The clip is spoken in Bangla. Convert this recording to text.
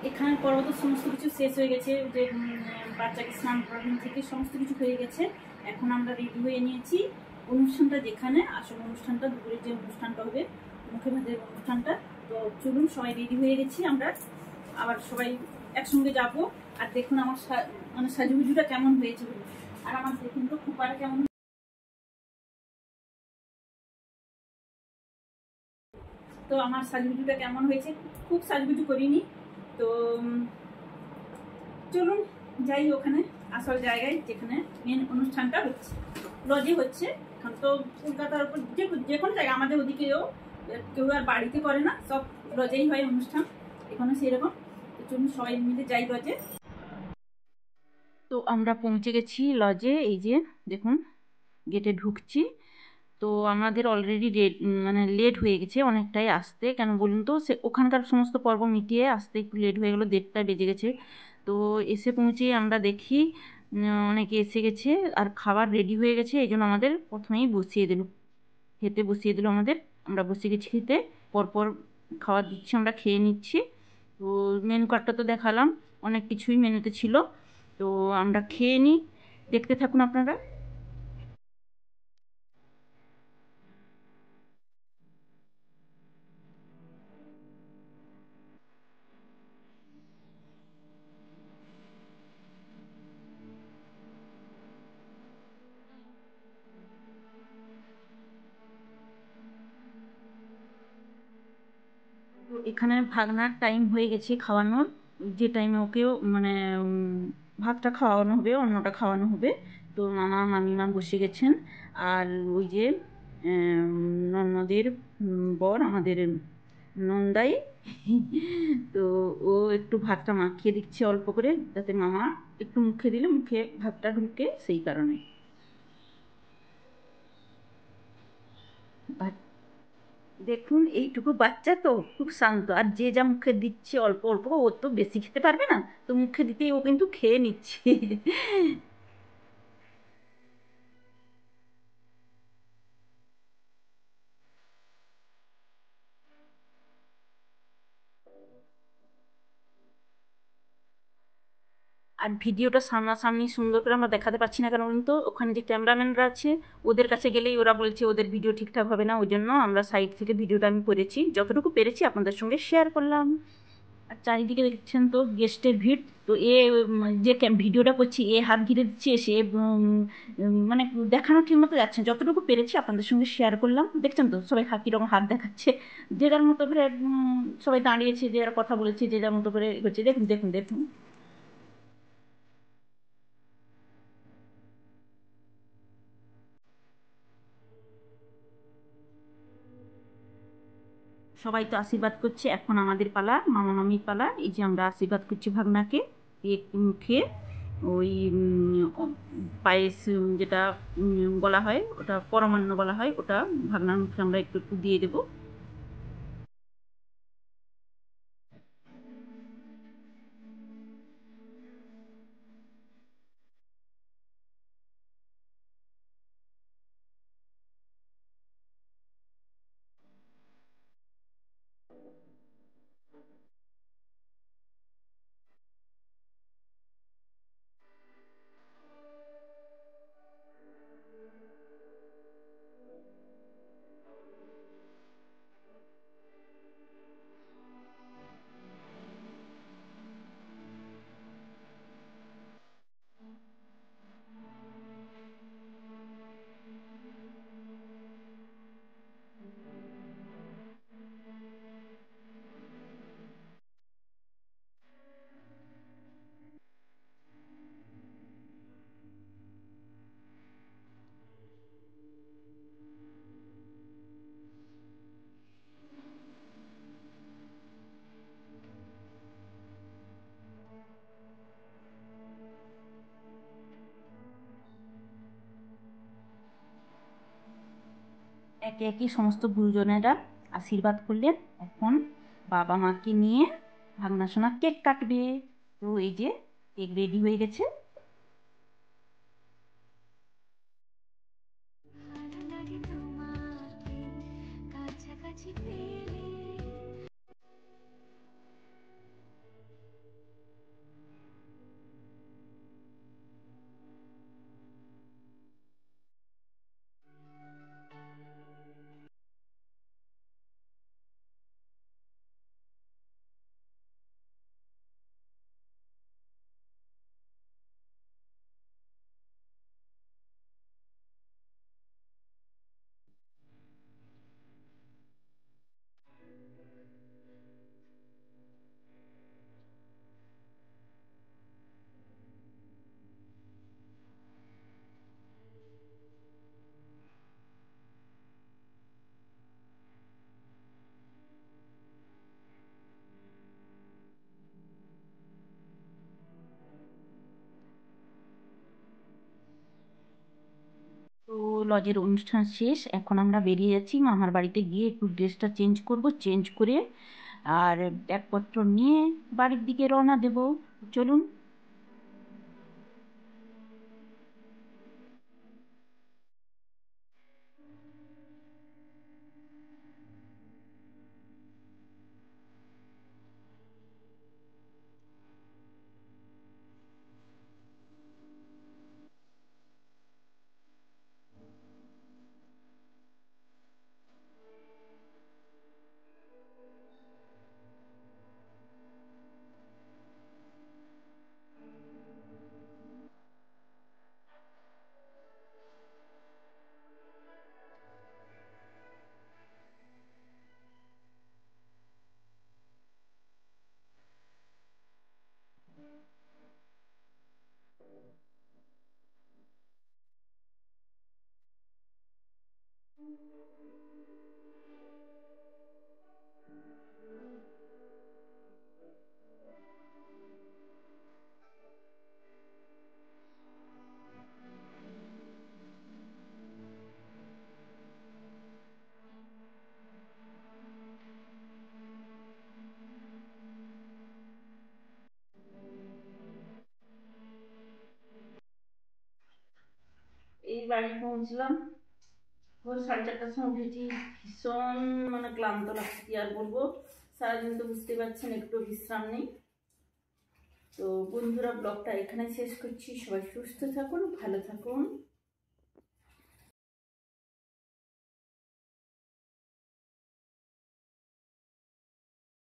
এখানের পর্ব তো সমস্ত কিছু শেষ হয়ে গেছে, যে বাচ্চাকে স্নান করানো থেকে সমস্ত কিছু হয়ে গেছে। এখন আমরা রেডি হয়ে নিয়েছি অনুষ্ঠানটা, যেখানে আসল অনুষ্ঠানটা, দুপুরের যে অনুষ্ঠানটা হবে, মুখে ভাতের অনুষ্ঠানটা। তো চলুন, সবাই রেডি হয়ে গেছি, আমরা আবার সবাই একসঙ্গে যাবো। আর দেখুন আমার মানে সাজুগুজুটা কেমন হয়েছে, আর আমার দেখুন তো খুপারা কেমন। তো আমার সাজুগুজুটা কেমন হয়েছে, খুব সাজুগুজু করিনি। তো চলুন যাই ওখানে, আসল জায়গায় যেখানে মেন অনুষ্ঠানটা হচ্ছে, লজে হচ্ছে। এখন তো কলকাতার উপর যে কোনো জায়গা, আমাদের ওদিকেও কেউ আর বাড়িতে করে না, সব লজেই হয় অনুষ্ঠান, এখানে সেরকম। তো চলুন সবাই মিলে যাই লজে। তো আমরা পৌঁছে গেছি লজে, এই যে দেখুন গেটে ঢুকছি। তো আমাদের অলরেডি মানে লেট হয়ে গেছে অনেকটাই আসতে, কেন বলুন তো, সে ওখানকার সমস্ত পর্ব মিটিয়ে আসতে একটু লেট হয়ে গেলো, 1:30টা বেজে গেছে। তো এসে পৌঁছে আমরা দেখি অনেকে এসে গেছে আর খাবার রেডি হয়ে গেছে, এই জন্য আমাদের প্রথমেই বসিয়ে দিল, খেতে বসিয়ে দিল আমাদের। আমরা বসে গেছি খেতে, পরপর খাবার দিচ্ছি, আমরা খেয়ে নিচ্ছি। তো মেনু কার্ডটা তো দেখালাম, অনেক কিছুই মেনুতে ছিল। তো আমরা খেয়ে নিই, দেখতে থাকুন আপনারা। তো এখানে ভাগনার টাইম হয়ে গেছে খাওয়ানোর, যে টাইমে ওকেও মানে ভাতটা খাওয়ানো হবে, অন্নটা খাওয়ানো হবে। তো মামা মামিমা বসে গেছেন, আর ওই যে ননদের বর আমাদের নন্দাই, তো ও একটু ভাতটা মাখিয়ে দিচ্ছে অল্প করে, যাতে মামা একটু মুখে দিলে মুখে ভাতটা ঢুকে, সেই কারণে। দেখুন এইটুকু বাচ্চা তো খুব শান্ত, আর যে যা মুখে দিচ্ছে অল্প অল্প, ও তো বেশি খেতে পারবে না, তো মুখে দিতেই ও কিন্তু খেয়ে নিচ্ছে। আর ভিডিওটা সামনাসামনি সুন্দর করে আমরা দেখাতে পারছি না, কারণ তো ওখানে যে ক্যামেরাম্যানরা আছে, ওদের কাছে গেলেই ওরা বলছে ওদের ভিডিও ঠিকঠাক হবে না, ওই জন্য আমরা সাইড থেকে ভিডিওটা আমি করেছি, যতটুকু পেরেছি আপনাদের সঙ্গে শেয়ার করলাম। আর চারিদিকে দেখছেন তো গেস্টের ভিড়। তো যে ভিডিওটা করছি, হাত ঘিরে দিচ্ছে, মানে দেখানো ঠিক মতো যাচ্ছে না, যতটুকু পেরেছি আপনাদের সঙ্গে শেয়ার করলাম। দেখছেন তো সবাই কীরকম হাত দেখাচ্ছে, যে যার মতো করে সবাই দাঁড়িয়েছে, যে যার কথা বলেছে, যে যার মতো করে করছে, দেখুন দেখুন দেখুন। সবাই তো আশীর্বাদ করছে, এখন আমাদের পালা, মামা মামির পালা। এই যে আমরা আশীর্বাদ করছি ভাগনাকে, খেয়ে ওই পায়েস, যেটা বলা হয় ওটা পরমান্ন বলা হয়, ওটা ভাগনার মুখে আমরা একটু একটু দিয়ে দেবো। একে একে সমস্ত গুরুজনেরা আশীর্বাদ করলেন। এখন বাবা মাকে নিয়ে ভাগনা সোনা কেক কাটবে। তো এই যে কেক রেডি হয়ে গেছে। লজের অনুষ্ঠান শেষ, এখন আমরা বেরিয়ে যাচ্ছি মামার বাড়িতে গিয়ে একটু ড্রেসটা চেঞ্জ করব, চেঞ্জ করে আর ব্যাগপত্র নিয়ে বাড়ির দিকে রওনা দেব। চলুন। এই বাড়ি পৌঁছলাম, ভোর 4:30টার সময় উঠেছি। ভীষণ ক্লান্ত লাগছে, কি আর বলবো। সারাদিন তো বুঝতে পারছেন একটু বিশ্রাম নেই। তো বন্ধুরা, ব্লগটা এখানে শেষ করছি। সবাই সুস্থ থাকুন, ভালো থাকুন।